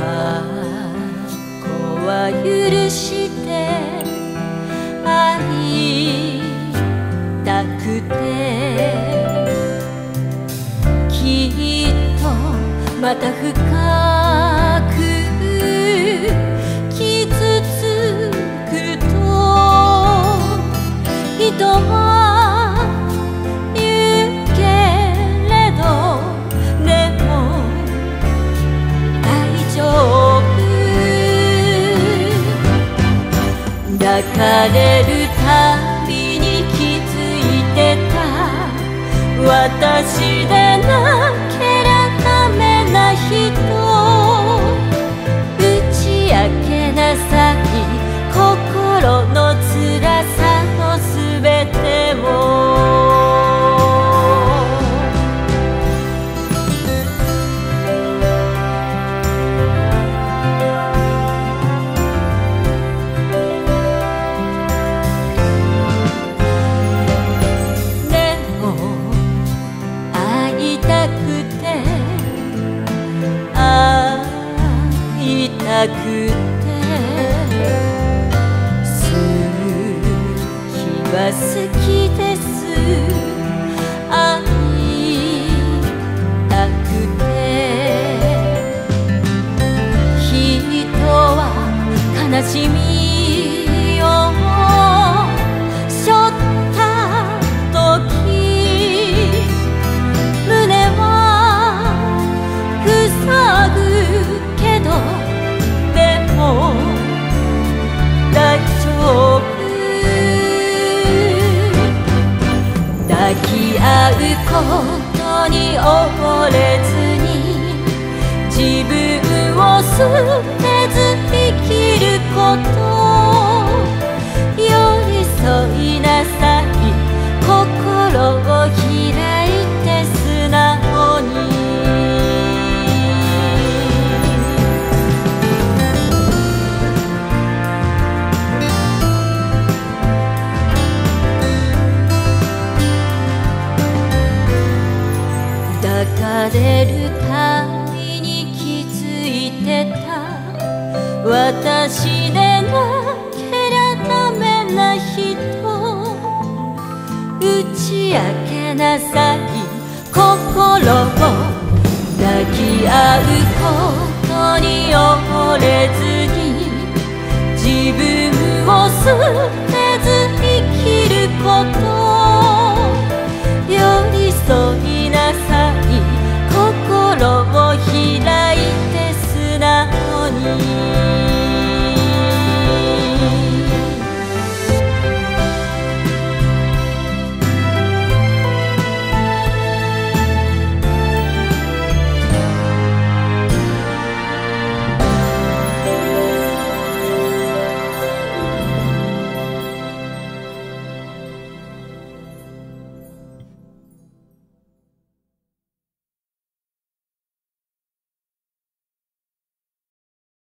過去は許して会いたくて、きっとまた深く傷つくと人は言うけれど、でも大丈夫。抱かれるたびに気づいてた、私でなけりゃダメな人。打ち明けなさい心の辛さのすべてを。でも会いたくて会いたくて、好きは好きです。会いたくて、人は悲しみを背負った時、胸は塞ぐけど、でも大丈夫。抱き合うことに溺れずに、自分を捨てず生きること。寄り添いなさい心を開いて素直に。抱かれるたびに気づいてた、私でなけりゃダメな人。打ち明けなさい心を、抱き合うことに溺れずに、自分を捨てず生きること。寄り添い